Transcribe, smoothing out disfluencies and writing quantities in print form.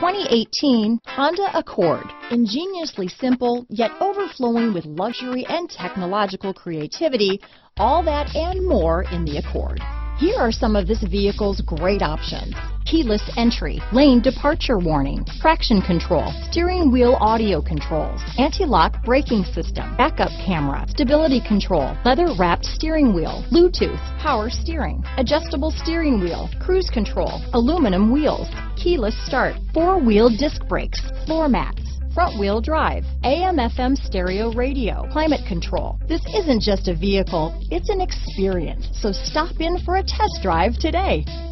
2018 Honda Accord. Ingeniously simple, yet overflowing with luxury and technological creativity, all that and more in the Accord. Here are some of this vehicle's great options: keyless entry, lane departure warning, traction control, steering wheel audio controls, anti-lock braking system, backup camera, stability control, leather-wrapped steering wheel, Bluetooth, power steering, adjustable steering wheel, cruise control, aluminum wheels, keyless start, four-wheel disc brakes, floor mats, front-wheel drive, AM/FM stereo radio, climate control. This isn't just a vehicle, it's an experience. So stop in for a test drive today.